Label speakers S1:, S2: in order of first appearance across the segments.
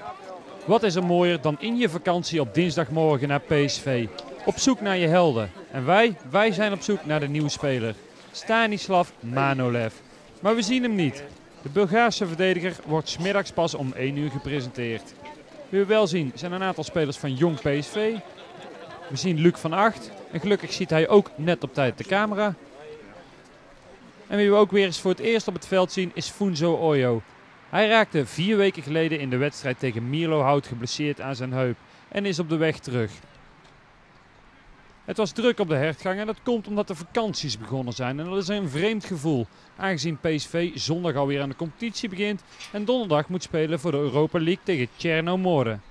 S1: Wat is er mooier dan in je vakantie op dinsdagmorgen naar PSV? Op zoek naar je helden. En wij zijn op zoek naar de nieuwe speler. Stanislav Manolev. Maar we zien hem niet. De Bulgaarse verdediger wordt 's middags pas om 1 uur gepresenteerd. Wie we wel zien zijn een aantal spelers van jong PSV. We zien Luc van Acht. En gelukkig ziet hij ook net op tijd de camera. En wie we ook weer eens voor het eerst op het veld zien is Funso Oyo. Hij raakte 4 weken geleden in de wedstrijd tegen Mierlo Hout geblesseerd aan zijn heup en is op de weg terug. Het was druk op de hertgang en dat komt omdat de vakanties begonnen zijn. En dat is een vreemd gevoel, aangezien PSV zondag alweer aan de competitie begint en donderdag moet spelen voor de Europa League tegen Chernomore.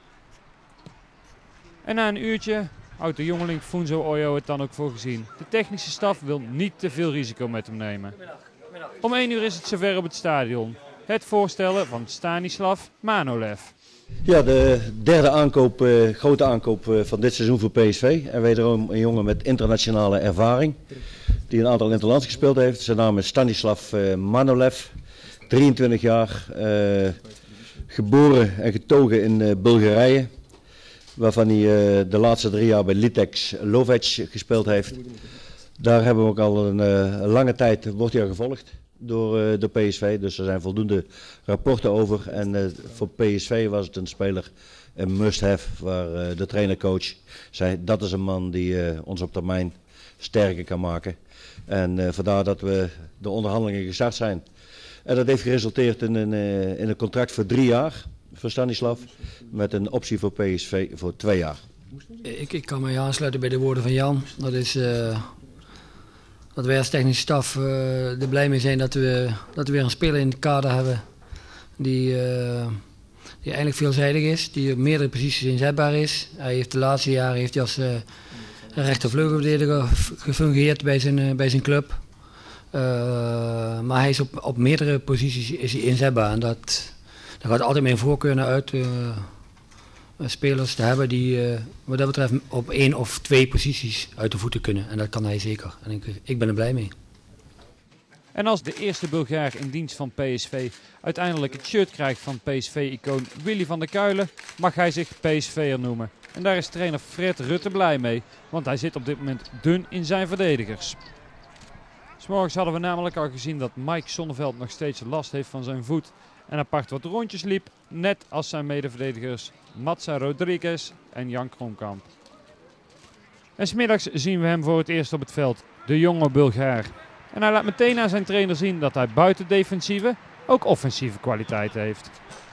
S1: En na een uurtje houdt de jongeling Funso Oyo het dan ook voor gezien. De technische staf wil niet te veel risico met hem nemen. Om 1 uur is het zover op het stadion. Het voorstellen van Stanislav Manolev.
S2: Ja, de derde aankoop, grote aankoop van dit seizoen voor PSV. En wederom een jongen met internationale ervaring. Die een aantal interlands gespeeld heeft. Zijn naam is Stanislav Manolev. 23 jaar. Geboren en getogen in Bulgarije. Waarvan hij de laatste 3 jaar bij Litex Lovec gespeeld heeft. Daar hebben we ook al een lange tijd, wordt hij al gevolgd door de PSV. Dus er zijn voldoende rapporten over. En voor PSV was het een speler, een must-have, waar de trainer-coach zei, dat is een man die ons op termijn sterker kan maken. En vandaar dat we de onderhandelingen gestart zijn. En dat heeft geresulteerd in een contract voor 3 jaar voor Stanislav, met een optie voor PSV voor 2 jaar.
S3: Ik kan mij aansluiten bij de woorden van Jan. Dat is dat wij als technische staf er blij mee zijn dat we weer een speler in het kader hebben die eigenlijk veelzijdig is, die op meerdere posities inzetbaar is. Hij heeft de laatste jaren als rechtervleugelverdediger gefungeerd bij zijn club. Maar hij is op meerdere posities is hij inzetbaar en daar gaat altijd mijn voorkeur naar uit. Spelers te hebben die wat dat betreft op 1 of 2 posities uit de voeten kunnen. En dat kan hij zeker. En ik ben er blij mee.
S1: En als de eerste Bulgaar in dienst van PSV uiteindelijk het shirt krijgt van PSV-icoon Willy van der Kuilen, mag hij zich PSV'er noemen. En daar is trainer Fred Rutte blij mee, want hij zit op dit moment dun in zijn verdedigers. 'S Morgens hadden we namelijk al gezien dat Mike Sonneveld nog steeds last heeft van zijn voet en apart wat rondjes liep, net als zijn medeverdedigers Matza Rodriguez en Jan Kronkamp. En 's middags zien we hem voor het eerst op het veld, de jonge Bulgaar. En hij laat meteen aan zijn trainer zien dat hij buiten defensieve ook offensieve kwaliteit heeft.